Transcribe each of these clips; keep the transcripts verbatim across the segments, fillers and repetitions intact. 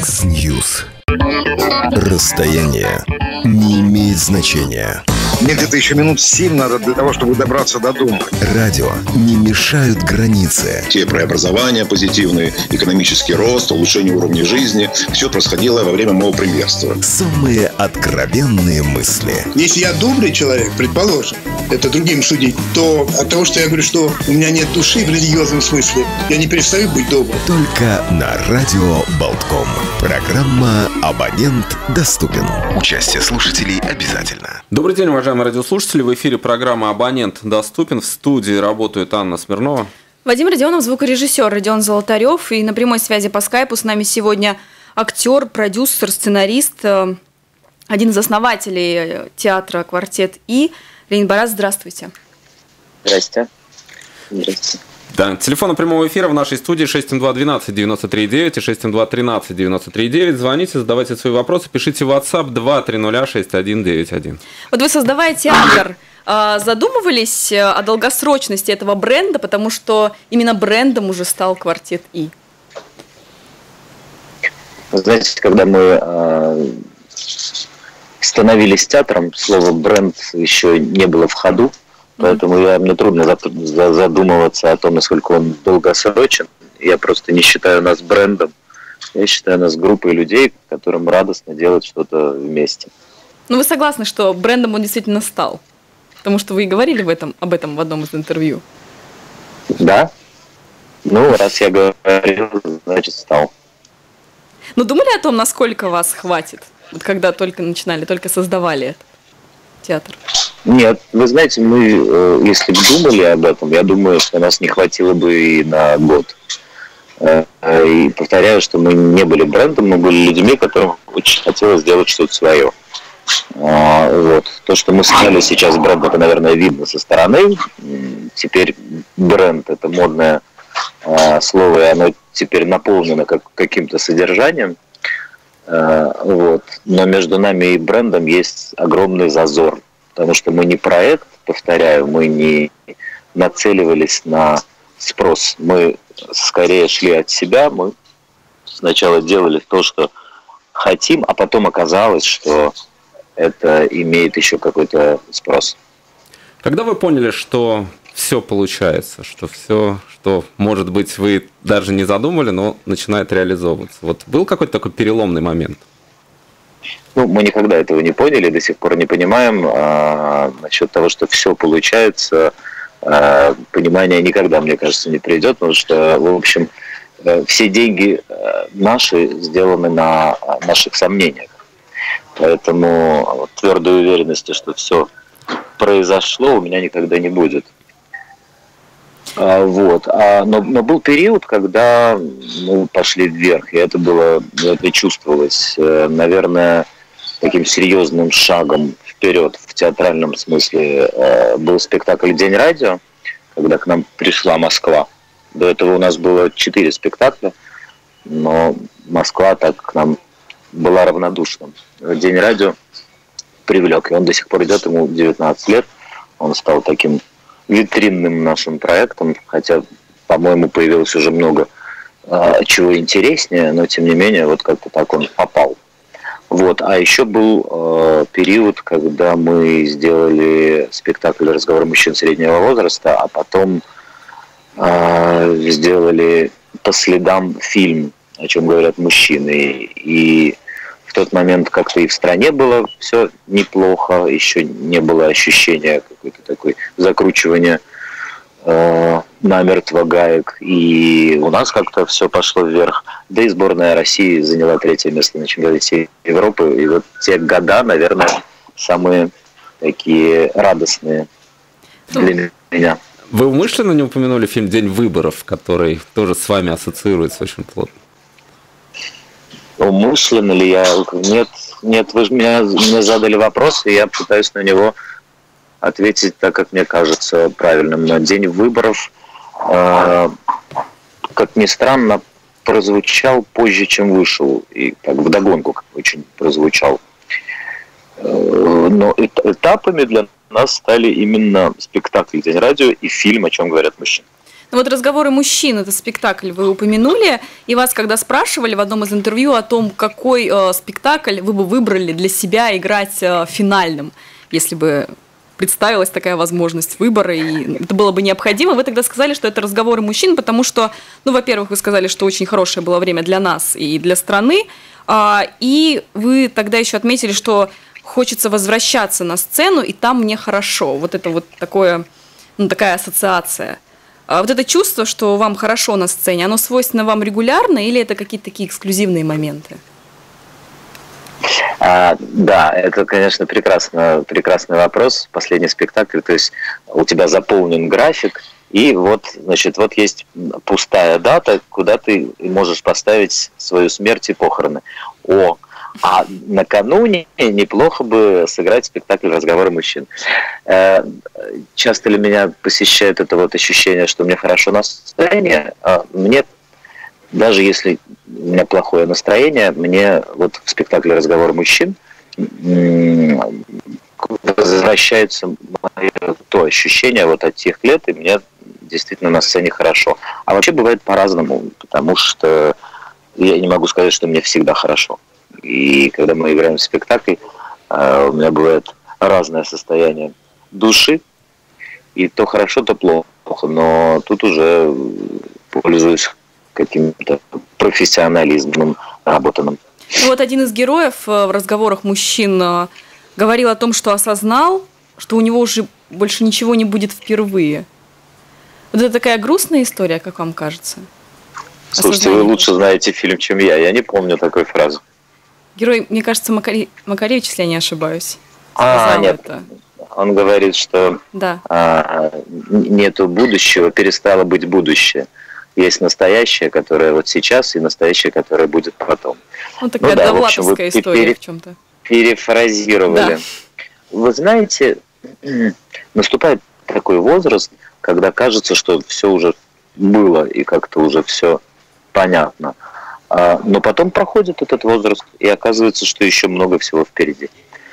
X-News. Расстояние не имеет значения. Мне где-то еще минут семь надо для того, чтобы добраться до дома. Радио не мешают границы. Те преобразования позитивные, экономический рост, улучшение уровня жизни, все происходило во время моего премьерства. Самые откровенные мысли. Если я добрый человек, предположим, это другим судить, то от того, что я говорю, что у меня нет души в религиозном смысле, я не перестаю быть добрым. Только на радио Болтком. Программа «Абонент доступен». Участие слушателей обязательно. Добрый день, уважаемые радиослушатели. В эфире программа «Абонент доступен». В студии работает Анна Смирнова. Вадим Родионов, звукорежиссер Родион Золотарев. И на прямой связи по скайпу с нами сегодня актер, продюсер, сценарист, один из основателей театра «Квартет И». Леонид Барас, здравствуйте. Здрасте. Здравствуйте. Да, телефон прямого эфира в нашей студии шесть семь два двенадцать девяносто три девять и шесть семь два тринадцать девяносто три девять. Звоните, задавайте свои вопросы, пишите в WhatsApp два три ноль шесть один девять один. Вот вы, создавая театр, задумывались о долгосрочности этого бренда, потому что именно брендом уже стал «Квартет И». Знаете, когда мы становились театром, слово «бренд» еще не было в ходу. Поэтому я, мне трудно задумываться о том, насколько он долгосрочен. Я просто не считаю нас брендом. Я считаю нас группой людей, которым радостно делать что-то вместе. Ну, вы согласны, что брендом он действительно стал? Потому что вы и говорили в этом, об этом в одном из интервью. Да. Ну, раз я говорил, значит, стал. Но думали о том, насколько вас хватит? Вот когда только начинали, только создавали этот театр. Нет, вы знаете, мы, если бы думали об этом, я думаю, что нас не хватило бы и на год. И повторяю, что мы не были брендом, мы были людьми, которым очень хотелось сделать что-то свое. Вот. То, что мы стали сейчас брендом, это, наверное, видно со стороны. Теперь бренд – это модное слово, и оно теперь наполнено как, каким-то содержанием. Вот. Но между нами и брендом есть огромный зазор. Потому что мы не проект, повторяю, мы не нацеливались на спрос. Мы скорее шли от себя, мы сначала делали то, что хотим, а потом оказалось, что это имеет еще какой-то спрос. Когда вы поняли, что все получается, что все, что, может быть, вы даже не задумали, но начинает реализовываться? Вот был какой-то такой переломный момент? Ну, мы никогда этого не поняли, до сих пор не понимаем. А, насчет того, что все получается, а, понимание никогда, мне кажется, не придет, потому что, в общем, все деньги наши сделаны на наших сомнениях. Поэтому твердой уверенности, что все произошло, у меня никогда не будет. А, вот. А, но, но был период, когда мы пошли вверх, и это было, это чувствовалось, наверное, таким серьезным шагом вперед в театральном смысле э, был спектакль «День радио», когда к нам пришла Москва. До этого у нас было четыре спектакля, но Москва так к нам была равнодушна. «День радио» привлек, и он до сих пор идет, ему девятнадцать лет. Он стал таким витринным нашим проектом, хотя, по-моему, появилось уже много э, чего интереснее, но, тем не менее, вот как-то так он попал. Вот. А еще был э, период, когда мы сделали спектакль «Разговор мужчин среднего возраста», а потом э, сделали по следам фильм, о чем говорят мужчины. И в тот момент как-то и в стране было все неплохо, еще не было ощущения какой-то такой закручивания э, намертво гаек, и у нас как-то все пошло вверх. Да и сборная России заняла третье место на чемпионате Европы. И вот те года, наверное, самые такие радостные для меня. Вы умышленно не упомянули фильм «День выборов», который тоже с вами ассоциируется очень плотно? Умышленно ли я? Нет, нет, вы же меня, мне задали вопрос, и я пытаюсь на него ответить так, как мне кажется правильным. Но «День выборов», э, как ни странно, прозвучал позже, чем вышел, и так вдогонку очень прозвучал. Но этапами для нас стали именно спектакль «День радио» и фильм «О чем говорят мужчины». Вот «Разговоры мужчин» — это спектакль, вы упомянули, и вас когда спрашивали в одном из интервью о том, какой э, спектакль вы бы выбрали для себя играть э, финальным, если бы представилась такая возможность выбора, и это было бы необходимо, вы тогда сказали, что это «Разговоры мужчин», потому что, ну, во-первых, вы сказали, что очень хорошее было время для нас и для страны, э, и вы тогда еще отметили, что хочется возвращаться на сцену, и там мне хорошо. Вот это вот такое, ну, такая ассоциация. А вот это чувство, что вам хорошо на сцене, оно свойственно вам регулярно или это какие-то такие эксклюзивные моменты? А, да, это, конечно, прекрасно, прекрасный вопрос. Последний спектакль, то есть у тебя заполнен график, и вот, значит, вот есть пустая дата, куда ты можешь поставить свою смерть и похороны. О, а накануне неплохо бы сыграть спектакль «Разговоры мужчин». Часто ли меня посещает это вот ощущение, что мне хорошо настроение? Мне, даже если у меня плохое настроение, мне вот в спектакле «Разговоры мужчин» возвращается мое, то ощущение вот от тех лет, и мне действительно на сцене хорошо. А вообще бывает по-разному, потому что я не могу сказать, что мне всегда хорошо. И когда мы играем в спектакль, у меня бывает разное состояние души, и то хорошо, то плохо, но тут уже пользуюсь каким-то профессионализмом работанным. Вот один из героев в «Разговорах мужчин» говорил о том, что осознал, что у него уже больше ничего не будет впервые. Вот это такая грустная история, как вам кажется? Слушайте, вы лучше знаете фильм, чем я. Я не помню такой фразы. Герой, мне кажется, Макаре... Макаревич, если я не ошибаюсь. А, нет. Это. Он говорит, что да. а, нету будущего, перестало быть будущее. Есть настоящее, которое вот сейчас, и настоящее, которое будет потом. Ну, такая ну, да, довлатовская история пере... в чем-то. Перефразировали. Да. Вы знаете, наступает такой возраст, когда кажется, что все уже было, и как-то уже все понятно. Но потом проходит этот возраст, и оказывается, что еще много всего впереди.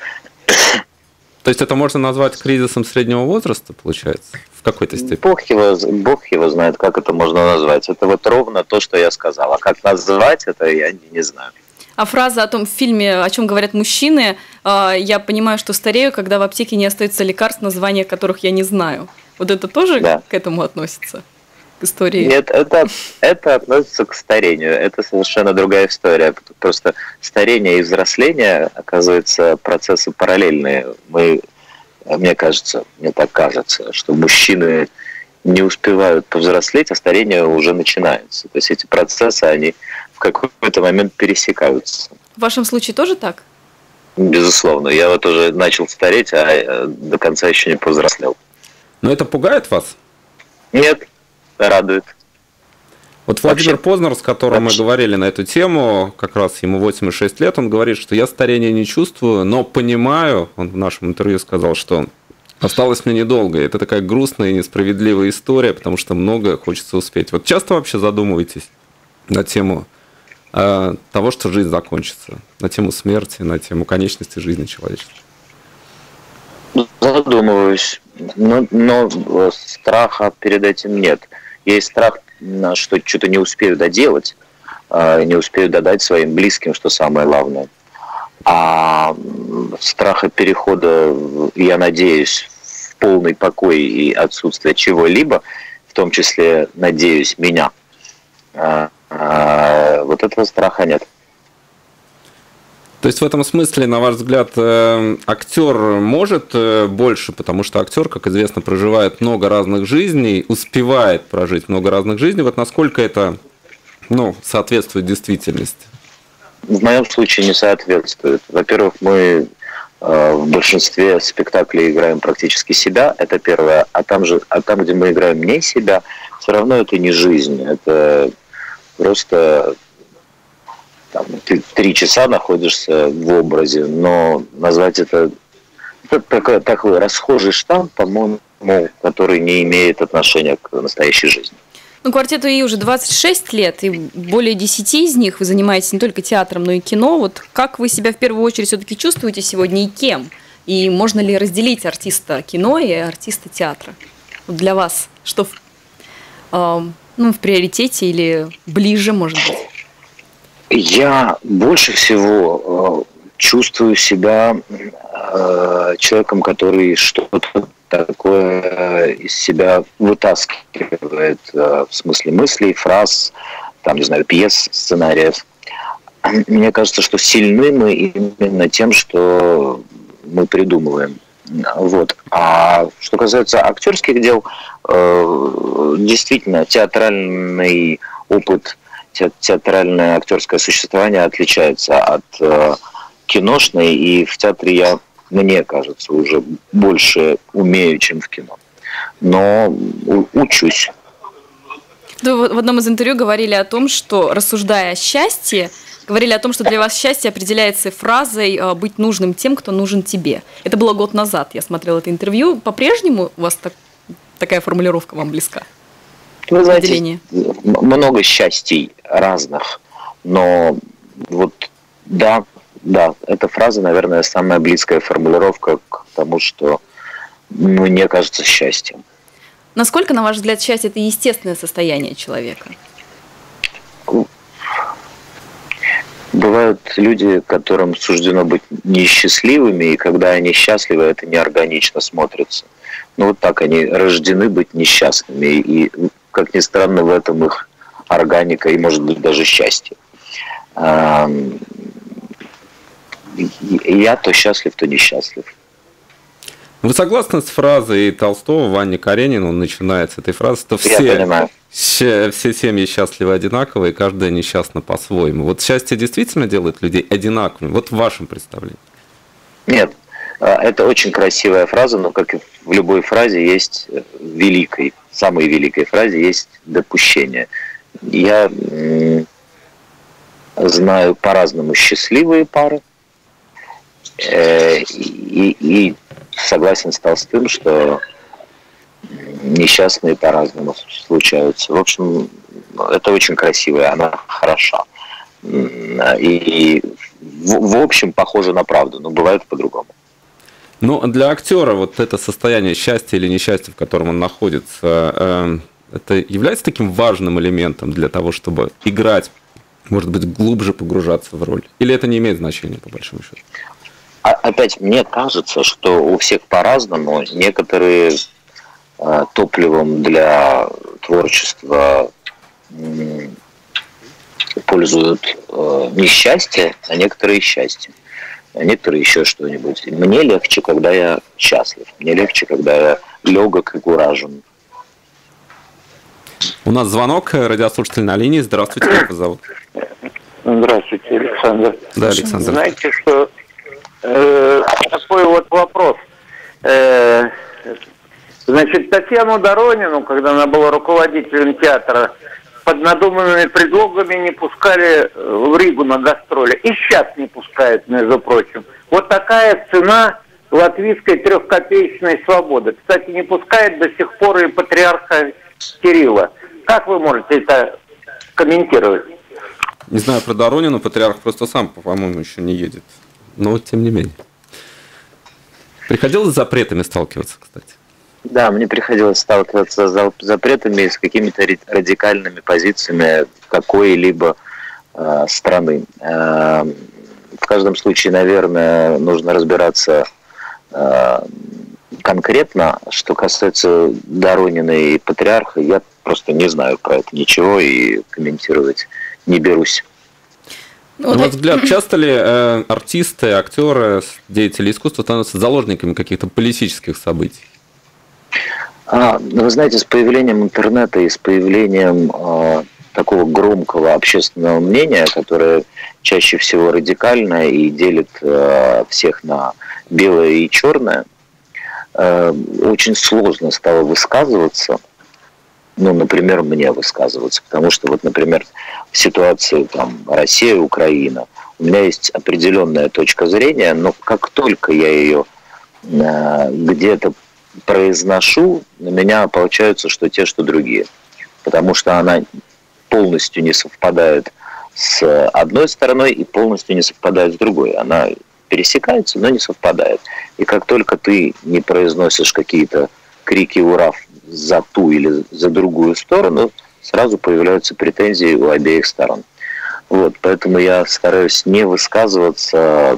То есть это можно назвать кризисом среднего возраста, получается, в какой-то степени? Бог его, Бог его знает, как это можно назвать. Это вот ровно то, что я сказал. А как назвать это, я не, не знаю. А фраза о том в фильме, о чем говорят мужчины, я понимаю, что старею, когда в аптеке не остается лекарств, названия которых я не знаю. Вот это тоже да. к этому относится? Истории. Нет, это, это относится к старению. Это совершенно другая история. Просто старение и взросление, оказывается, процессы параллельные. Мы, мне кажется, мне так кажется, что мужчины не успевают повзрослеть, а старение уже начинается. То есть эти процессы, они в какой-то момент пересекаются. В вашем случае тоже так? Безусловно. Я вот уже начал стареть, а до конца еще не повзрослел. Но это пугает вас? Нет. Радует. Вот Владимир Вообще, Познер, с которым вообще. мы говорили на эту тему, как раз ему восемьдесят шесть лет, он говорит, что я старения не чувствую, но понимаю, он в нашем интервью сказал, что осталось мне недолго. Это такая грустная и несправедливая история, потому что многое хочется успеть. Вот часто вообще задумываетесь на тему э, того, что жизнь закончится, на тему смерти, на тему конечности жизни человеческой? Задумываюсь, но, но страха перед этим нет. Есть страх, что что-то не успею доделать, не успею додать своим близким, что самое главное. А страха перехода, я надеюсь, в полный покой и отсутствие чего-либо, в том числе, надеюсь, меня, вот этого страха нет. То есть в этом смысле, на ваш взгляд, актер может больше, потому что актер, как известно, проживает много разных жизней, успевает прожить много разных жизней. Вот насколько это, ну, соответствует действительности? В моем случае не соответствует. Во-первых, мы в большинстве спектаклей играем практически себя, это первое. А там же, а там, где мы играем не себя, все равно это не жизнь, это просто там, ты три часа находишься в образе, но назвать это, это такой, такой расхожий штамп, по-моему, который не имеет отношения к настоящей жизни. Ну, «Квартету И» уже двадцать шесть лет, и более десяти из них вы занимаетесь не только театром, но и кино. Вот как вы себя в первую очередь все-таки чувствуете сегодня и кем? И можно ли разделить артиста кино и артиста театра? Вот для вас что ну, в приоритете или ближе, может быть? Я больше всего чувствую себя человеком, который что-то такое из себя вытаскивает, в смысле мыслей, фраз, там, не знаю, пьес, сценариев. Мне кажется, что сильны мы именно тем, что мы придумываем. Вот. А что касается актерских дел, действительно, театральный опыт, театральное актерское существование отличается от киношной, и в театре я, мне кажется, уже больше умею, чем в кино. Но учусь. Вы в одном из интервью говорили о том, что, рассуждая о счастье, говорили о том, что для вас счастье определяется фразой «быть нужным тем, кто нужен тебе». Это было год назад, я смотрела это интервью. По-прежнему у вас так, такая формулировка вам близка? Вы знаете, много счастий разных, но вот да, да, эта фраза, наверное, самая близкая формулировка к тому, что мне кажется счастьем. Насколько, на ваш взгляд, счастье – это естественное состояние человека? Бывают люди, которым суждено быть несчастливыми, и когда они счастливы, это неорганично смотрится. Ну вот так они рождены быть несчастными, и, как ни странно, в этом их органика и, может быть, даже счастье. Я то счастлив, то несчастлив. Вы согласны с фразой Толстого, Вани Каренина, он начинает с этой фразы, что все, все, все семьи счастливы одинаково, и каждая несчастна по-своему. Вот счастье действительно делает людей одинаковыми, вот в вашем представлении? Нет, это очень красивая фраза, но как и в любой фразе есть великой, самой великой фразе есть допущение. Я знаю по-разному счастливые пары, и, и согласен с Толстым, что несчастные по-разному случаются. В общем, это очень красиво, она хороша. И в, в общем похоже на правду, но бывает по-другому. Ну, для актера вот это состояние счастья или несчастья, в котором он находится, это является таким важным элементом для того, чтобы играть, может быть, глубже погружаться в роль? Или это не имеет значения, по большому счету? Опять, мне кажется, что у всех по-разному. Некоторые э, топливом для творчества э, пользуют э, несчастье, а некоторые счастье. А некоторые еще что-нибудь. Мне легче, когда я счастлив. Мне легче, когда я легок и куражен. У нас звонок, радиослушатель на линии. Здравствуйте, как вас зовут? Здравствуйте, Александр. Да, Александр. Знаете, что э, такой вот вопрос. Э, значит, Татьяну Доронину, когда она была руководителем театра, под надуманными предлогами не пускали в Ригу на гастроли. И сейчас не пускают, между прочим. Вот такая цена латвийской трехкопеечной свободы. Кстати, не пускает до сих пор и патриарха Кирилла. Как вы можете это комментировать? Не знаю про Доронину, патриарх просто сам, по-моему, еще не едет. Но тем не менее. Приходилось с запретами сталкиваться, кстати? Да, мне приходилось сталкиваться с запретами, с какими-то радикальными позициями какой-либо э, страны. Э, в каждом случае, наверное, нужно разбираться э, конкретно. Что касается Доронина и патриарха, я просто не знаю про это ничего и комментировать не берусь. На ваш взгляд, часто ли э, артисты, актеры, деятели искусства становятся заложниками каких-то политических событий? А, вы знаете, с появлением интернета и с появлением э, такого громкого общественного мнения, которое чаще всего радикальное и делит э, всех на белое и черное, э, очень сложно стало высказываться. Ну, например, мне высказываться, потому что, вот, например, в ситуации там, Россия, Украина, у меня есть определенная точка зрения, но как только я ее э, где-то произношу, на меня получается, что те, что другие, потому что она полностью не совпадает с одной стороной и полностью не совпадает с другой. Она пересекается, но не совпадает. И как только ты не произносишь какие-то крики «Ура!» за ту или за другую сторону, сразу появляются претензии у обеих сторон. Вот, поэтому я стараюсь не высказываться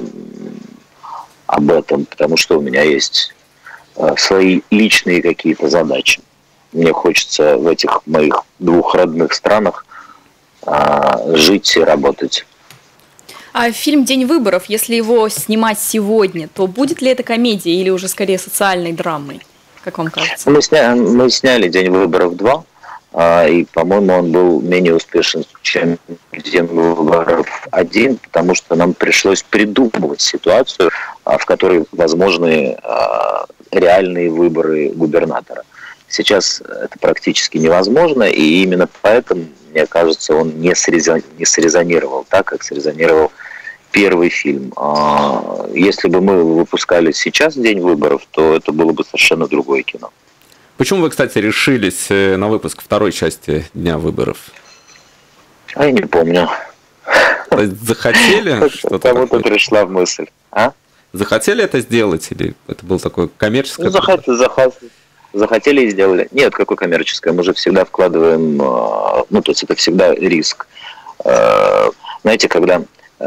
об этом, потому что у меня есть свои личные какие-то задачи. Мне хочется в этих моих двух родных странах а, жить и работать. А фильм «День выборов», если его снимать сегодня, то будет ли это комедией или уже скорее социальной драмой, как вам кажется? Мы, сня... Мы сняли «День выборов два», а, и, по-моему, он был менее успешен, чем «День выборов один», потому что нам пришлось придумывать ситуацию, а, в которой возможны а, реальные выборы губернатора. Сейчас это практически невозможно, и именно поэтому, мне кажется, он не срезонировал так, как срезонировал первый фильм. Если бы мы выпускали сейчас «День выборов», то это было бы совершенно другое кино. Почему вы, кстати, решились на выпуск второй части «Дня выборов»? А я не помню. То есть захотели что-то? Кому-то пришла мысль. А? Захотели это сделать или это было такое коммерческое? Ну, захотели, захотели. Захотели и сделали. Нет, какое коммерческое. Мы же всегда вкладываем, ну, то есть это всегда риск. Знаете, когда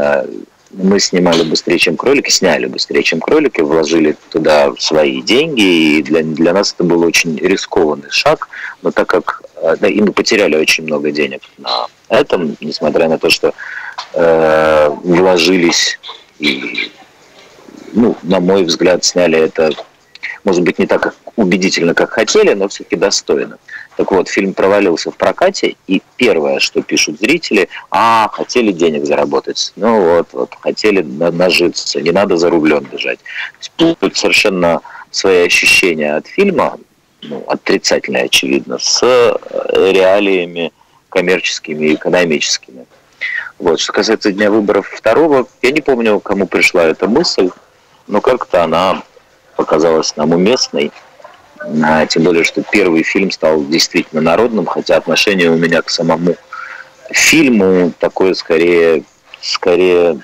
мы снимали «Быстрее, чем кролики», сняли «Быстрее, чем кролики», вложили туда свои деньги, и для, для нас это был очень рискованный шаг, но так как, да, и мы потеряли очень много денег на этом, несмотря на то, что э, вложились и, ну, на мой взгляд, сняли это, может быть, не так убедительно, как хотели, но все-таки достойно. Так вот, фильм провалился в прокате, и первое, что пишут зрители: а, хотели денег заработать, ну вот, вот хотели нажиться, не надо за рублем бежать. Тут совершенно свои ощущения от фильма, ну, отрицательные, очевидно, с реалиями коммерческими и экономическими. Вот. Что касается «Дня выборов» второго, я не помню, кому пришла эта мысль, но как-то она показалась нам уместной. А, тем более, что первый фильм стал действительно народным, хотя отношение у меня к самому фильму такое скорее, скорее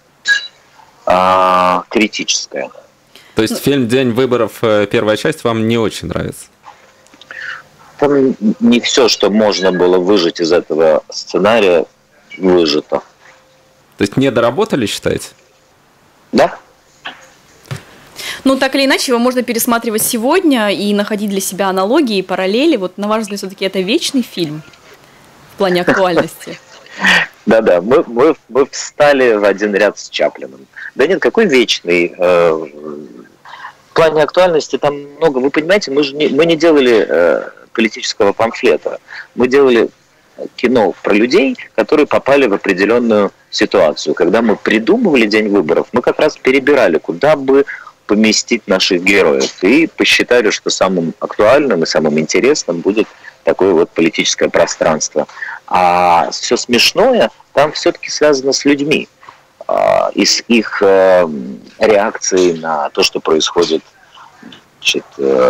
а, критическое. То есть фильм «День выборов», первая часть, вам не очень нравится? Там не все, что можно было выжать из этого сценария, выжато. То есть не доработали, считаете? Да. Ну, так или иначе, его можно пересматривать сегодня и находить для себя аналогии и параллели. Вот, на ваш взгляд, все-таки это вечный фильм в плане актуальности? Да-да, мы, мы, мы встали в один ряд с Чаплиным. Да нет, какой вечный? В плане актуальности там много. Вы понимаете, мы же не, мы не делали политического памфлета. Мы делали кино про людей, которые попали в определенную ситуацию. Когда мы придумывали «День выборов», мы как раз перебирали, куда бы поместить наших героев. И посчитали, что самым актуальным и самым интересным будет такое вот политическое пространство. А все смешное там все-таки связано с людьми. И с их реакцией на то, что происходит, значит,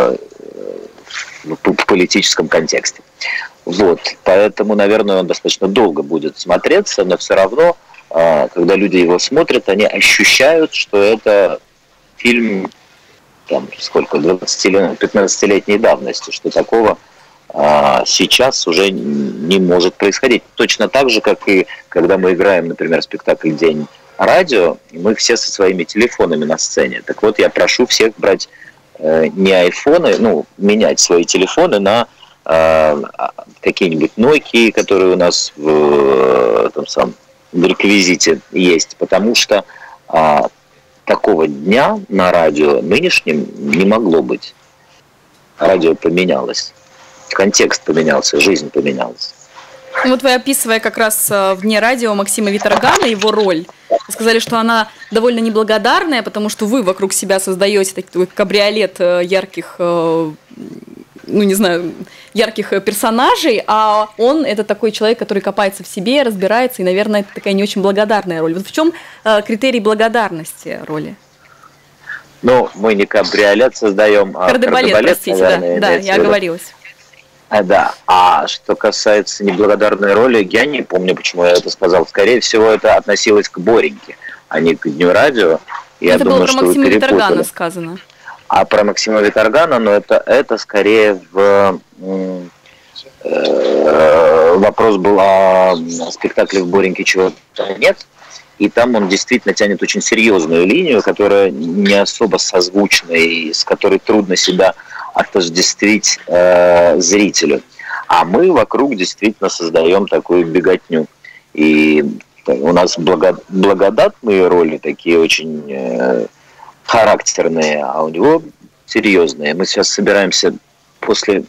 в политическом контексте. Вот. Поэтому, наверное, он достаточно долго будет смотреться, но все равно, когда люди его смотрят, они ощущают, что это фильм там, сколько, двадцати-пятнадцатилетней давности, что такого а, сейчас уже не может происходить. Точно так же, как и когда мы играем, например, спектакль «День радио», мы все со своими телефонами на сцене. Так вот, я прошу всех брать э, не айфоны, ну, менять свои телефоны на э, какие-нибудь Nokia, которые у нас в, э, там, сам, в реквизите есть, потому что э, такого дня на радио нынешнем не могло быть. Радио поменялось, контекст поменялся, жизнь поменялась. Ну, вот вы, описывая как раз вне радио Максима Виторгана, его роль, вы сказали, что она довольно неблагодарная, потому что вы вокруг себя создаете такой кабриолет ярких, ну не знаю, ярких персонажей, а он это такой человек, который копается в себе, разбирается, и, наверное, это такая не очень благодарная роль. Вот в чем критерий благодарности роли? Ну, мы не кабриолет создаем, а кардебалет, кардебалет, простите, наверное, да, да, я оговорилась. А, да. А что касается неблагодарной роли, я не помню, почему я это сказал. Скорее всего, это относилось к Бореньке, а не к Дню радио. Я это думаю, было про что Максима вы Виторгана сказано. А про Максима Виторгана, ну, это, это скорее в... Э, вопрос был о спектакле «В Бореньке чего-то нет». И там он действительно тянет очень серьезную линию, которая не особо созвучна и с которой трудно себя отождествить э, зрителю. А мы вокруг действительно создаем такую беготню. И у нас благо, благодатные роли, такие очень э, характерные, а у него серьезные. Мы сейчас собираемся после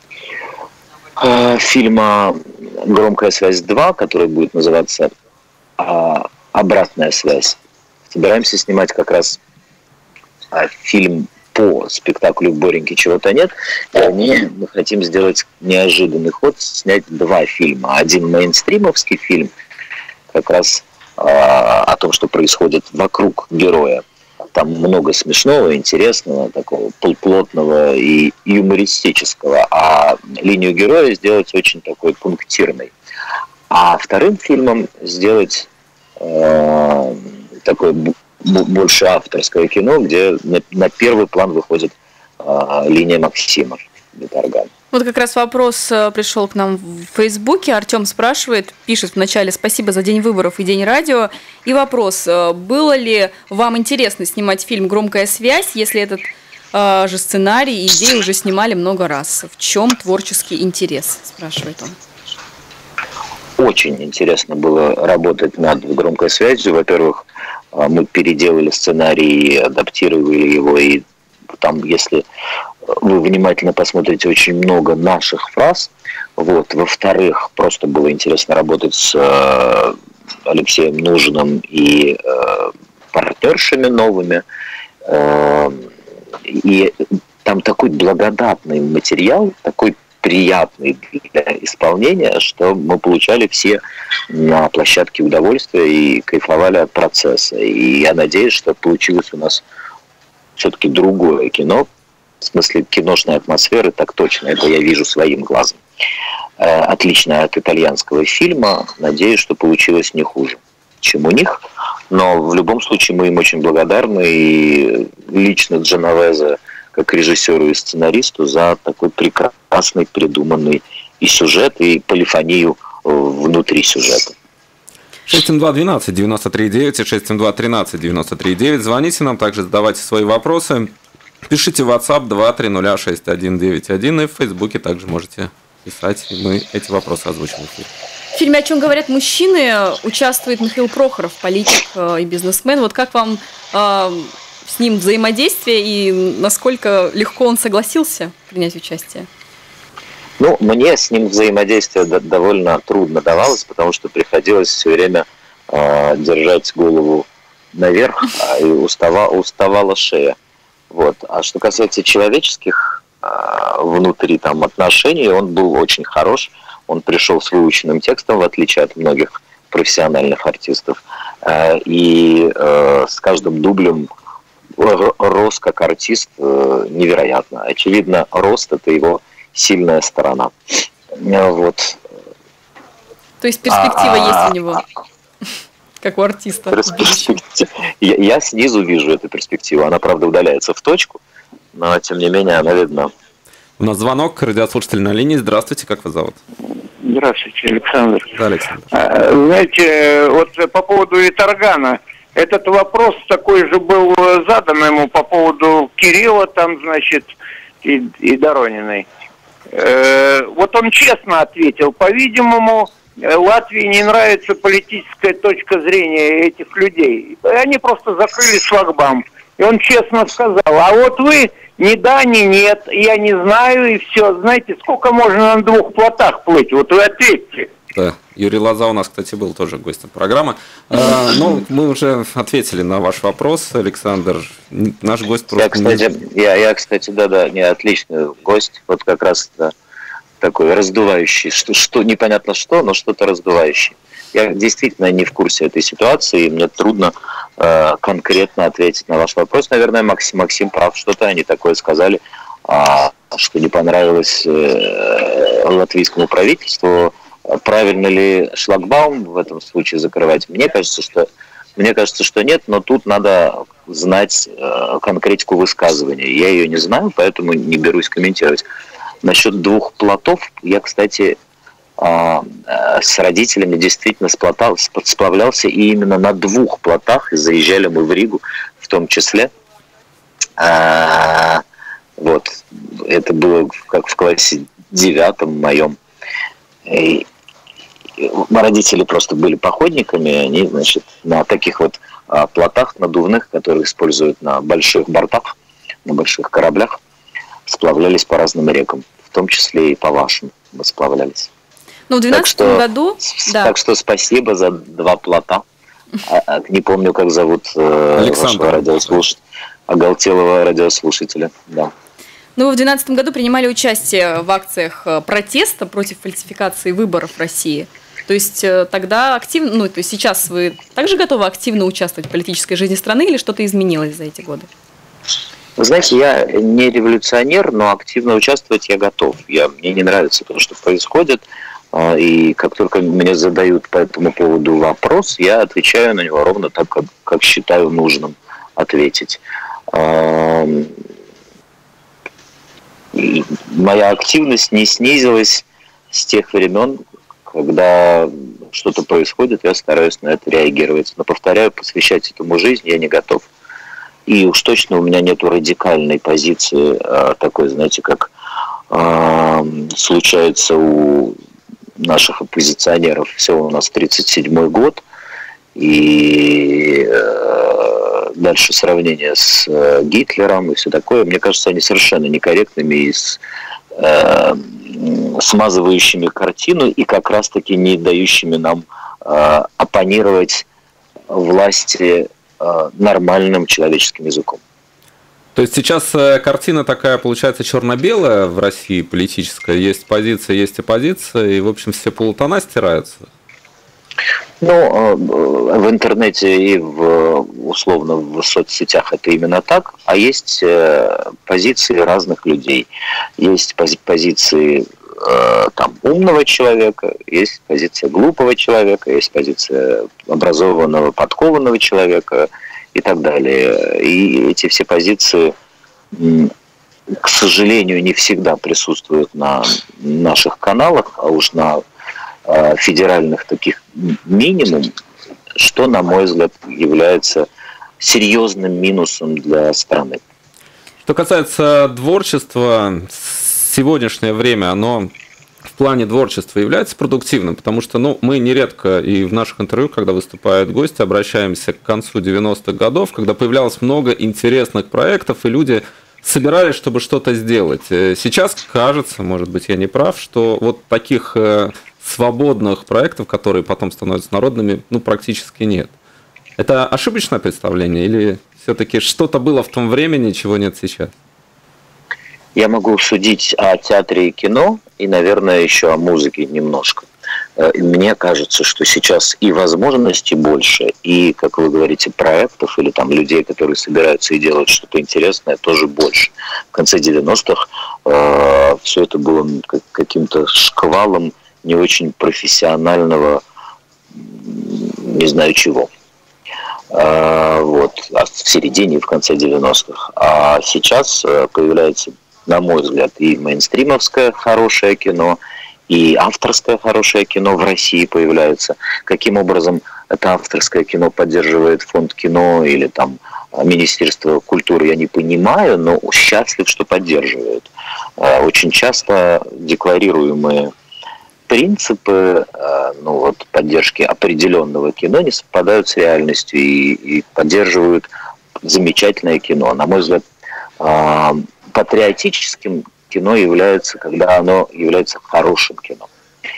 э, фильма «Громкая связь два», который будет называться э, «Обратная связь». Собираемся снимать как раз э, фильм по спектаклю «Бореньки чего-то нет». И мы хотим сделать неожиданный ход, снять два фильма. Один мейнстримовский фильм, как раз э, о том, что происходит вокруг героя. Там много смешного, интересного, такого полуплотного и юмористического. А линию героя сделать очень такой пунктирной. А вторым фильмом сделать э, такое больше авторское кино, где на, на первый план выходит э, линия Максима Виторгана. Вот как раз вопрос пришел к нам в Фейсбуке. Артем спрашивает, пишет вначале: спасибо за день выборов и день радио. И вопрос: было ли вам интересно снимать фильм «Громкая связь», если этот э, же сценарий и идеи уже снимали много раз? В чем творческий интерес, спрашивает он. Очень интересно было работать над «Громкой связью». Во-первых, мы переделали сценарий, адаптировали его, и там, если вы внимательно посмотрите, очень много наших фраз. Вот. Во-вторых, просто было интересно работать с э, Алексеем Нужным и э, партнершами новыми. Э, и там такой благодатный материал, такой приятный для исполнения, что мы получали все на площадке удовольствия и кайфовали от процесса. И я надеюсь, что получилось у нас все-таки другое кино. В смысле киношной атмосферы, так точно, это я вижу своим глазом. Э, отличное от итальянского фильма. Надеюсь, что получилось не хуже, чем у них. Но в любом случае мы им очень благодарны. И лично Дженовезе, как режиссеру и сценаристу, за такой прекрасный придуманный и сюжет, и полифонию внутри сюжета. шесть семь два двенадцать девяносто три девять и шесть семь два тринадцать девяносто три девять. Звоните нам, также задавайте свои вопросы. Пишите в WhatsApp два три ноль шесть один девять один, и в Фейсбуке также можете писать, и мы эти вопросы озвучим в эфире. В фильме «О чем говорят мужчины» участвует Михаил Прохоров, политик и бизнесмен. Вот как вам э, с ним взаимодействие и насколько легко он согласился принять участие? Ну, мне с ним взаимодействие довольно трудно давалось, потому что приходилось все время э, держать голову наверх, и устава, уставала шея. Вот. А что касается человеческих э, внутри там отношений, он был очень хорош. Он пришел с выученным текстом, в отличие от многих профессиональных артистов. Э, и э, с каждым дублем рос как артист э, невероятно. Очевидно, рост – это его сильная сторона. Вот. То есть перспектива а, есть у него, как у артиста. Я, я снизу вижу эту перспективу. Она, правда, удаляется в точку, но, тем не менее, она видна. У нас звонок, радиослушатель на линии. Здравствуйте, как вас зовут? Здравствуйте, Александр. Да, Александр. А, знаете, вот по поводу Виторгана, этот вопрос такой же был задан ему по поводу Кирилла, там, значит, и, и Дорониной. Э, вот он честно ответил. По-видимому, Латвии не нравится политическая точка зрения этих людей. Они просто закрыли шлагбаум. И он честно сказал: а вот вы ни да, ни нет, я не знаю, и все. Знаете, сколько можно на двух плотах плыть? Вот вы ответьте. Да. Юрий Лоза у нас, кстати, был тоже гостем программы. А, ну, мы уже ответили на ваш вопрос, Александр. Наш гость просто... Я, кстати, не... я, я, кстати да-да, не отличный гость. Вот как раз да, такой раздувающий. Что, что, непонятно что, но что-то раздувающее. Я действительно не в курсе этой ситуации, и мне трудно э, конкретно ответить на ваш вопрос. Наверное, Максим, Максим прав, что-то они такое сказали, а, что не понравилось э, латвийскому правительству. Правильно ли шлагбаум в этом случае закрывать? Мне кажется, что, мне кажется, что нет, но тут надо знать э, конкретику высказывания. Я ее не знаю, поэтому не берусь комментировать. Насчет двух плотов, я, кстати, э, э, с родителями действительно сплотал, сплавлялся, и именно на двух плотах, и заезжали мы в Ригу в том числе. Э, вот, это было как в классе девятом моем. И родители просто были походниками, и они, значит, на таких вот а, плотах надувных, которые используют на больших бортах, на больших кораблях, сплавлялись по разным рекам, в том числе и по вашим мы сплавлялись. Ну, в двенадцатом году... Да. Так что спасибо за два плота. А, а, не помню, как зовут э, вашего радиослушателя, оголтелого радиослушателя. Да. Ну, вы в две тысячи двенадцатом году принимали участие в акциях протеста против фальсификации выборов в России. То есть тогда активно, ну, то есть сейчас вы также готовы активно участвовать в политической жизни страны или что-то изменилось за эти годы? Вы знаете, я не революционер, но активно участвовать я готов. Я, мне не нравится то, что происходит, и как только мне задают по этому поводу вопрос, я отвечаю на него ровно так, как, как считаю нужным ответить. И моя активность не снизилась с тех времен, когда что-то происходит, я стараюсь на это реагировать. Но, повторяю, посвящать этому жизнь я не готов. И уж точно у меня нет радикальной позиции, такой, знаете, как э, случается у наших оппозиционеров. Все, у нас тридцать седьмой год, и э, дальше сравнение с э, Гитлером и все такое. Мне кажется, они совершенно некорректными и с, э, смазывающими картину, и как раз-таки не дающими нам э, оппонировать власти э, нормальным человеческим языком. То есть сейчас картина такая, получается, черно-белая в России политическая. Есть позиция, есть оппозиция, и, в общем, все полутона стираются. Ну, в интернете и в, условно в соцсетях это именно так, а есть позиции разных людей. Есть позиции там, умного человека, есть позиция глупого человека, есть позиция образованного, подкованного человека и так далее. И эти все позиции, к сожалению, не всегда присутствуют на наших каналах, а уж на федеральных таких минимум, что, на мой взгляд, является серьезным минусом для страны. Что касается творчества, сегодняшнее время, оно в плане творчества является продуктивным, потому что ну, мы нередко и в наших интервью, когда выступают гости, обращаемся к концу девяностых годов, когда появлялось много интересных проектов, и люди собирались, чтобы что-то сделать. Сейчас кажется, может быть, я не прав, что вот таких свободных проектов, которые потом становятся народными, ну, практически нет. Это ошибочное представление или все-таки что-то было в том времени, чего нет сейчас? Я могу судить о театре и кино, и, наверное, еще о музыке немножко. Мне кажется, что сейчас и возможностей больше, и, как вы говорите, проектов или там людей, которые собираются и делают что-то интересное, тоже больше. В конце девяностых э, все это было каким-то шквалом не очень профессионального, не знаю чего. А, вот, а в середине и в конце девяностых. А сейчас появляется, на мой взгляд, и мейнстримовское хорошее кино, и авторское хорошее кино в России появляется. Каким образом это авторское кино поддерживает фонд кино или там Министерство культуры, я не понимаю, но счастлив, что поддерживает. Очень часто декларируемые принципы ну, вот, поддержки определенного кино не совпадают с реальностью и, и поддерживают замечательное кино. На мой взгляд, патриотическим кино является, когда оно является хорошим кино.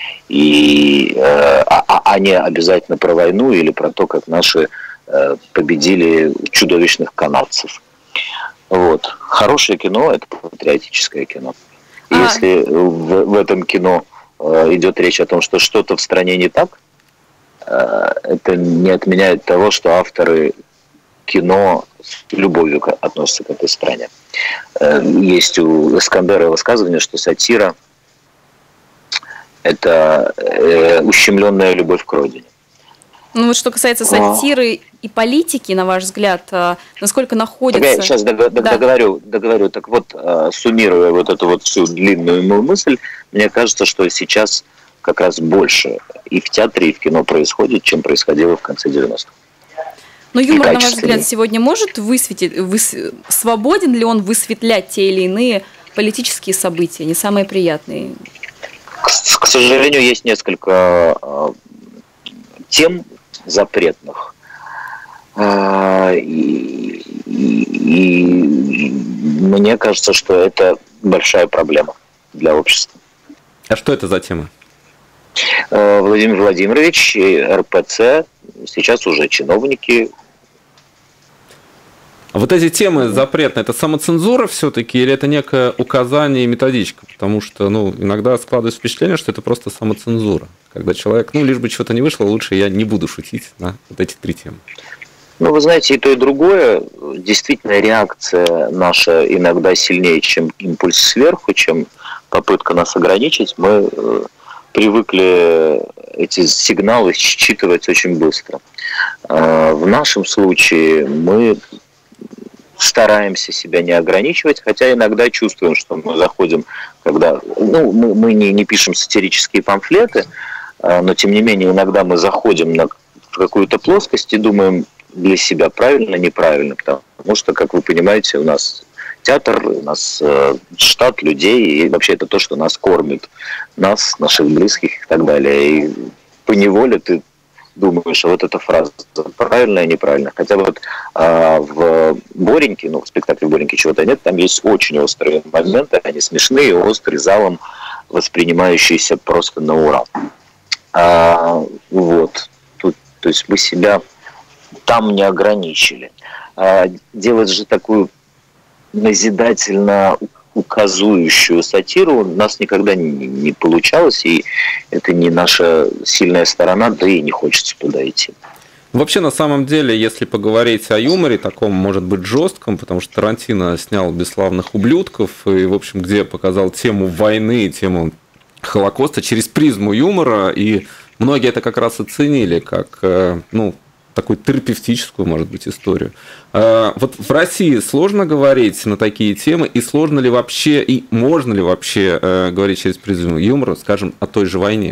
И, а, а не обязательно про войну или про то, как наши победили чудовищных канадцев. Вот. Хорошее кино – это патриотическое кино. И а... если в, в этом кино идет речь о том, что что-то в стране не так, это не отменяет того, что авторы кино с любовью относятся к этой стране. Есть у Искандера высказывание, что сатира – это ущемленная любовь к родине. Ну вот что касается сатиры и политики, на ваш взгляд, насколько находится... Так я сейчас дог- дог- да. договорю, договорю. Так вот, суммируя вот эту вот всю длинную мысль, мне кажется, что сейчас как раз больше и в театре, и в кино происходит, чем происходило в конце девяностых. Но юмор, на ваш взгляд, сегодня может высветить, выс... свободен ли он высветлять те или иные политические события, не самые приятные? К, к сожалению, есть несколько э, тем запретных. Э, и, и, и мне кажется, что это большая проблема для общества. А что это за темы? Э, Владимир Владимирович и эр пэ цэ, сейчас уже чиновники. А вот эти темы запретные, это самоцензура все-таки или это некое указание и методичка? Потому что, ну, иногда складывается впечатление, что это просто самоцензура. Когда человек, ну, лишь бы чего-то не вышло, лучше я не буду шутить на вот эти три темы. Ну, вы знаете, и то, и другое. Действительно, реакция наша иногда сильнее, чем импульс сверху, чем попытка нас ограничить. Мы привыкли эти сигналы считывать очень быстро. В нашем случае мы стараемся себя не ограничивать, хотя иногда чувствуем, что мы заходим, когда... Ну, мы, мы не, не пишем сатирические памфлеты, но, тем не менее, иногда мы заходим на какую-то плоскость и думаем для себя правильно, неправильно, потому что, как вы понимаете, у нас театр, у нас э, штат людей, и вообще это то, что нас кормит, нас, наших близких и так далее. И поневоле ты думаешь, а вот эта фраза правильная, неправильная. Хотя вот э, в Бореньке, ну, в спектакле Бореньки чего-то нет, там есть очень острые моменты, они смешные, острые, залом воспринимающиеся просто на ура. А, вот. Тут, то есть мы себя там не ограничили. А, делать же такую назидательно указующую сатиру у нас никогда не, не получалось, и это не наша сильная сторона, да и не хочется туда идти. Вообще, на самом деле, если поговорить о юморе, таком, может быть, жестком, потому что Тарантино снял «Бесславных ублюдков», и, в общем, где показал тему войны, тему Холокоста через призму юмора, и многие это как раз оценили, как, ну, такую терапевтическую, может быть, историю. Вот в России сложно говорить на такие темы, и сложно ли вообще, и можно ли вообще говорить через призму юмора, скажем, о той же войне?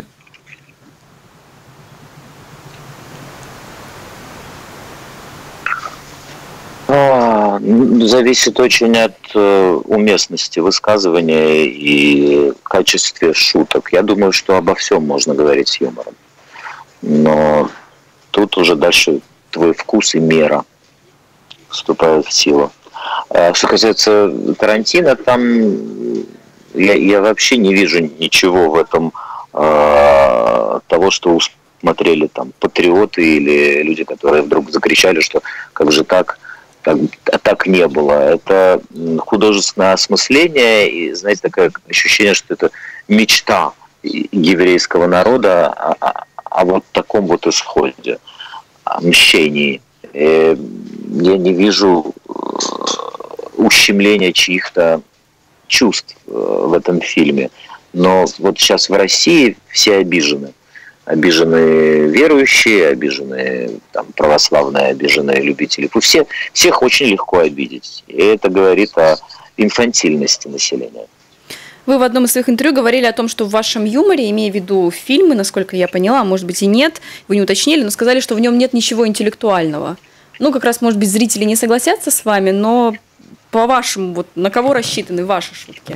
Зависит очень от уместности высказывания и качества шуток. Я думаю, что обо всем можно говорить с юмором. Но тут уже дальше твой вкус и мера вступают в силу. Что касается Тарантино, там я, я вообще не вижу ничего в этом э, того, что усмотрели там патриоты или люди, которые вдруг закричали, что как же так, так, так не было. Это художественное осмысление и, знаете, такое ощущение, что это мечта еврейского народа о, о вот таком вот исходе, о мщении. И я не вижу ущемления чьих-то чувств в этом фильме. Но вот сейчас в России все обижены. Обиженные верующие, обиженные там, православные, обиженные любители. Все, всех очень легко обидеть. И это говорит о инфантильности населения. Вы в одном из своих интервью говорили о том, что в вашем юморе, имея в виду фильмы, насколько я поняла, может быть и нет, вы не уточнили, но сказали, что в нем нет ничего интеллектуального. Ну, как раз, может быть, зрители не согласятся с вами, но по-вашему, вот на кого рассчитаны ваши шутки?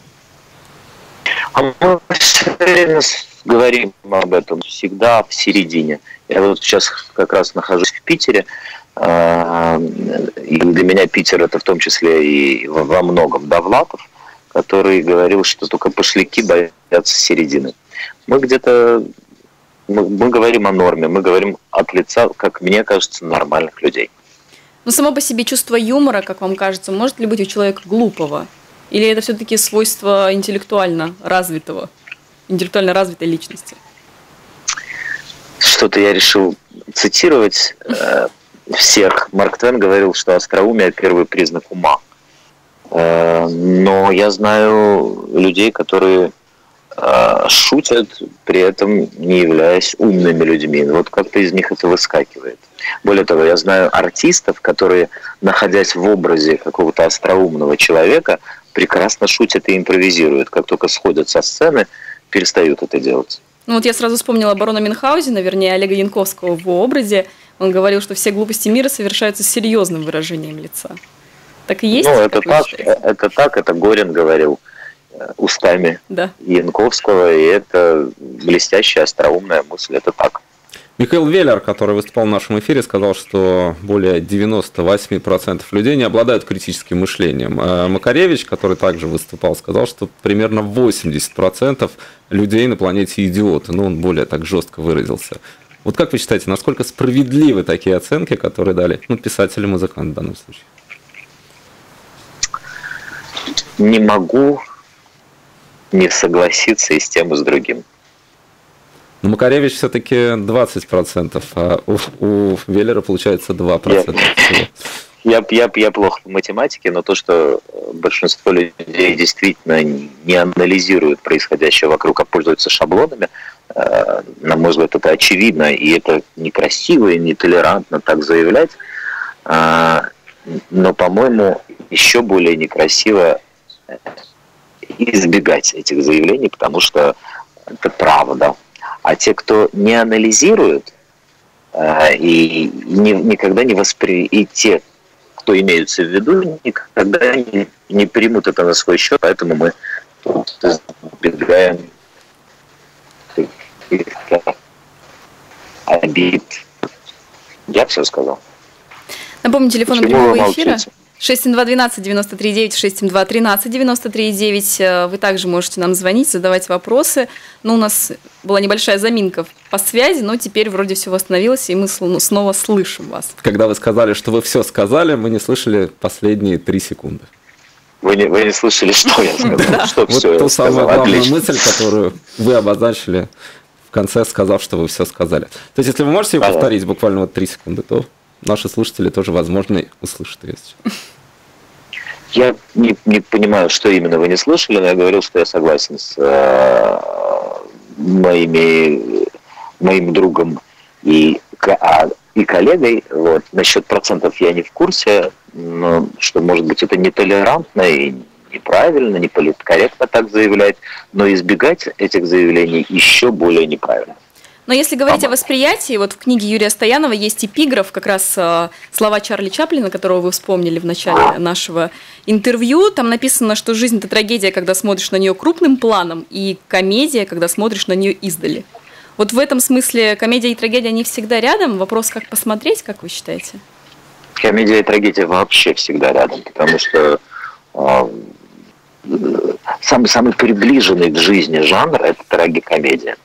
А мы все время говорим об этом, всегда в середине. Я вот сейчас как раз нахожусь в Питере, и для меня Питер это в том числе и во многом Довлатов, который говорил, что только пошляки боятся середины. Мы где-то, мы, мы говорим о норме, мы говорим от лица, как мне кажется, нормальных людей. Но само по себе чувство юмора, как вам кажется, может ли быть у человека глупого? Или это все-таки свойство интеллектуально развитого, интеллектуально развитой личности? Что-то я решил цитировать э, всех. Марк Твен говорил, что остроумие – первый признак ума. Э, но я знаю людей, которые э, шутят, при этом не являясь умными людьми. Вот как-то из них это выскакивает. Более того, я знаю артистов, которые, находясь в образе какого-то остроумного человека, прекрасно шутят и импровизируют. Как только сходят со сцены, перестают это делать. Ну вот я сразу вспомнила барона Мюнхгаузена, вернее, Олега Янковского в его образе. Он говорил, что все глупости мира совершаются с серьезным выражением лица. Так и есть? Ну, это так, это так, это Горин говорил устами да. Янковского, и это блестящая, остроумная мысль, это так. Михаил Веллер, который выступал в нашем эфире, сказал, что более девяносто восемь процентов людей не обладают критическим мышлением. А Макаревич, который также выступал, сказал, что примерно восемьдесят процентов людей на планете идиоты. Ну, он более так жестко выразился. Вот как вы считаете, насколько справедливы такие оценки, которые дали ну, писатель и музыкант в данном случае? Не могу не согласиться и с тем, и с другим. Но Макаревич все-таки двадцать процентов, а у, у Веллера получается два процента. Я, я, я, я плохо в математике, но то, что большинство людей действительно не анализируют происходящее вокруг, а пользуются шаблонами, на мой взгляд, это очевидно, и это некрасиво и нетолерантно так заявлять. Но, по-моему, еще более некрасиво избегать этих заявлений, потому что это правда. А те, кто не анализирует э, и не, никогда не воспринимают, и те, кто имеются в виду, никогда не, не примут это на свой счет, поэтому мы избегаем обид. Я все сказал. Напомню, телефон прямого эфира. шесть семь два двенадцать девяносто три девять, шесть семь два тринадцать девяносто три девять. Вы также можете нам звонить, задавать вопросы. Но у нас была небольшая заминка по связи, но теперь вроде все восстановилось, и мы снова слышим вас. Когда вы сказали, что вы все сказали, мы не слышали последние три секунды. Вы не, вы не слышали, что я сказал? Да. Что вот все ту самую главную Отлично. мысль, которую вы обозначили в конце, сказав, что вы все сказали. То есть, если вы можете ее Понятно. повторить буквально вот три секунды, то наши слушатели тоже, возможно, услышат ее сейчас. Я не, не понимаю, что именно вы не слышали, но я говорил, что я согласен с э, моими, моим другом и, а, и коллегой. Вот. Насчет процентов я не в курсе, но что, может быть, это нетолерантно и неправильно, не политкорректно так заявлять, но избегать этих заявлений еще более неправильно. Но если говорить о восприятии, вот в книге Юрия Стоянова есть эпиграф, как раз э, слова Чарли Чаплина, которого вы вспомнили в начале нашего интервью. Там написано, что жизнь – это трагедия, когда смотришь на нее крупным планом, и комедия, когда смотришь на нее издали. Вот в этом смысле комедия и трагедия, они всегда рядом. Вопрос, как посмотреть, как вы считаете? Комедия и трагедия вообще всегда рядом, потому что э, самый, самый приближенный к жизни жанр – это трагикомедия.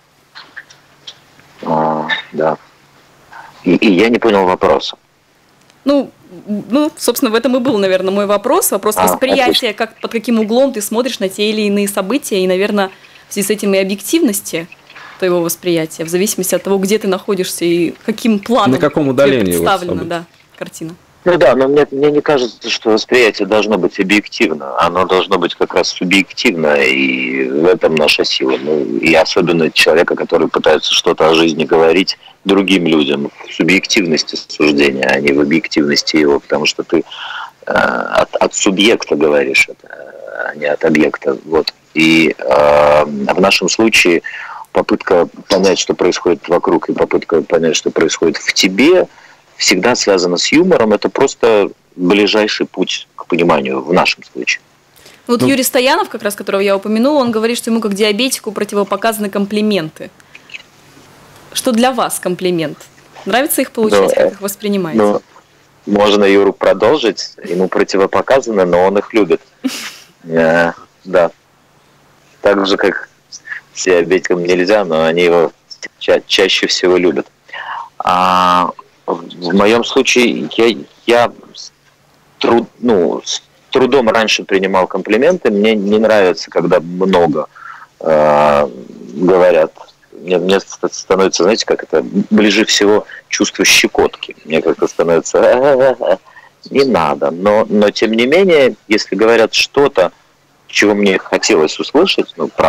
А, да. И, и я не понял вопроса. Ну, ну, собственно, в этом и был, наверное, мой вопрос. Вопрос а, восприятия, как, под каким углом ты смотришь на те или иные события, и, наверное, в связи с этим и объективности твоего восприятия, в зависимости от того, где ты находишься и каким планом на каком удалении представлена да, картина. Ну да, но мне, мне не кажется, что восприятие должно быть объективно. Оно должно быть как раз субъективно, и в этом наша сила. Ну, и особенно человека, который пытается что-то о жизни говорить другим людям в субъективности суждения, а не в объективности его, потому что ты э, от, от субъекта говоришь это, а не от объекта. Вот. И э, в нашем случае попытка понять, что происходит вокруг, и попытка понять, что происходит в тебе, всегда связано с юмором, это просто ближайший путь к пониманию в нашем случае. Вот ну, Юрий Стоянов, как раз которого я упомянула, он говорит, что ему как диабетику противопоказаны комплименты. Что для вас комплимент? Нравится их получать, ну, как их воспринимаете? Ну, можно Юру продолжить, ему противопоказано, но он их любит. Да. Так же, как с диабетиком нельзя, но они его чаще всего любят. А в моем случае я, я труд, ну, с трудом раньше принимал комплименты. Мне не нравится, когда много э, говорят. Мне, мне становится, знаете, как это, ближе всего чувство щекотки. Мне как-то становится, не надо. Но, но тем не менее, если говорят что-то, чего мне хотелось услышать, ну, про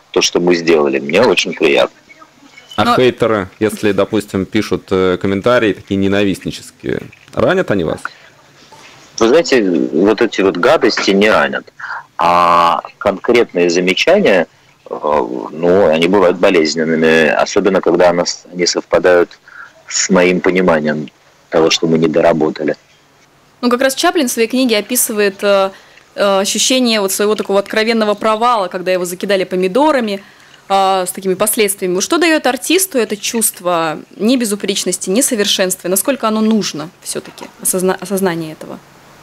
то, что мы сделали. Мне очень приятно. А Но... хейтеры, если, допустим, пишут комментарии такие ненавистнические, ранят они вас? Вы знаете, вот эти вот гадости не ранят. А конкретные замечания, ну, они бывают болезненными, особенно когда они совпадают с моим пониманием того, что мы не доработали. Ну, как раз Чаплин в своей книге описывает э, э, ощущение вот своего такого откровенного провала, когда его закидали помидорами, э, с такими последствиями. Что дает артисту это чувство ни безупречности, ни совершенства? Насколько оно нужно все-таки, осозна- осознание этого?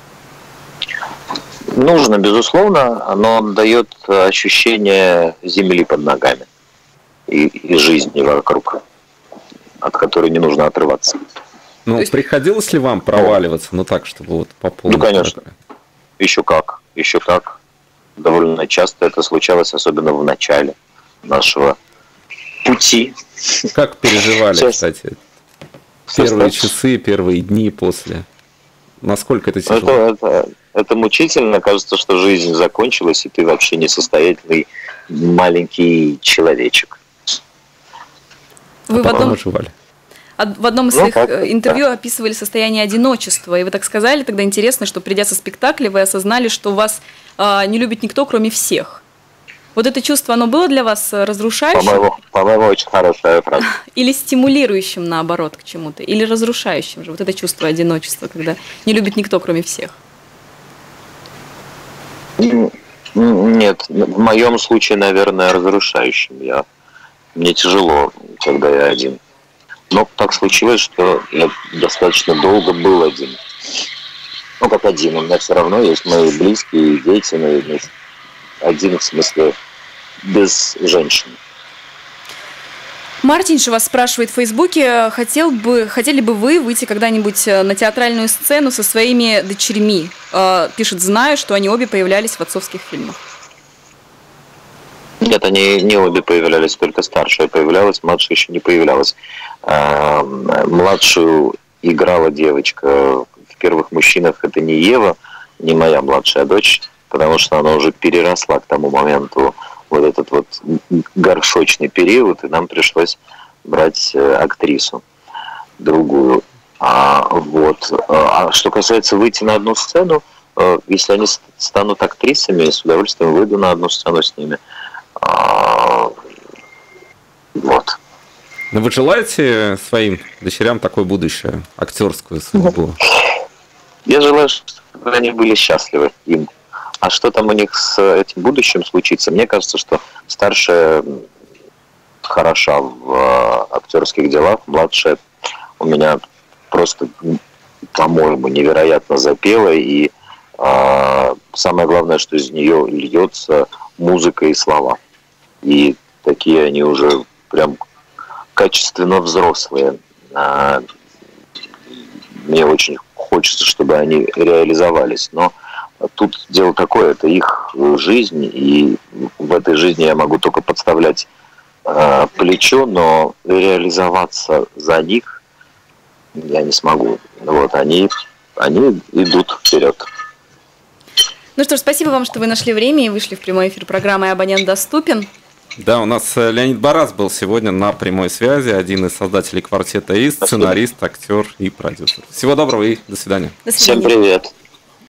Нужно, безусловно, оно дает ощущение земли под ногами и, и жизни вокруг, от которой не нужно отрываться. Ну, есть... приходилось ли вам проваливаться, ну так, чтобы вот по полной? Ну, конечно. Еще как, еще как. Довольно часто это случалось, особенно в начале нашего пути. Как переживали, Сейчас... кстати, первые часы, первые дни после? Насколько это тяжело? Это, это, это мучительно. Кажется, что жизнь закончилась, и ты вообще несостоятельный маленький человечек. Вы в одном... выживали. В одном из ну, своих как, интервью да. описывали состояние одиночества, и вы так сказали, тогда интересно, что придя со спектакля, вы осознали, что вас э, не любит никто, кроме всех. Вот это чувство, оно было для вас разрушающим? По-моему, по-моему очень хорошая фраза. Или стимулирующим, наоборот, к чему-то? Или разрушающим же? Вот это чувство одиночества, когда не любит никто, кроме всех. Нет, в моем случае, наверное, разрушающим. Я... Мне тяжело, когда я один. Но так случилось, что я достаточно долго был один. Ну, как один. У меня все равно есть мои близкие, дети, наверное. Один в смысле без женщин. Мартинш вас спрашивает в Фейсбуке, хотел бы, хотели бы вы выйти когда-нибудь на театральную сцену со своими дочерьми? Пишет, знаю, что они обе появлялись в отцовских фильмах. Нет, они не обе появлялись, только старшая появлялась, младшая еще не появлялась. Младшую играла девочка в «Первых мужчинах». Это не Ева, не моя младшая дочь, потому что она уже переросла к тому моменту вот этот вот горшочный период, и нам пришлось брать актрису другую. А, вот. А что касается выйти на одну сцену, если они станут актрисами, с удовольствием выйду на одну сцену с ними. А, вот. Но вы желаете своим дочерям такое будущее, актерскую судьбу? Я желаю, чтобы они были счастливы им. А что там у них с этим будущим случится? Мне кажется, что старшая хороша в актерских делах, младшая у меня просто, по-моему, невероятно запела, и а, самое главное, что из нее льется музыка и слова. И такие они уже прям качественно взрослые. А, мне очень хочется, чтобы они реализовались, но тут дело такое, это их жизнь, и в этой жизни я могу только подставлять э, плечо, но реализоваться за них я не смогу. Вот, они, они идут вперед. Ну что ж, спасибо вам, что вы нашли время и вышли в прямой эфир программы «Абонент доступен». Да, у нас Леонид Барас был сегодня на прямой связи, один из создателей квартета И, сценарист, актер и продюсер. Всего доброго и до свидания. До свидания. Всем привет.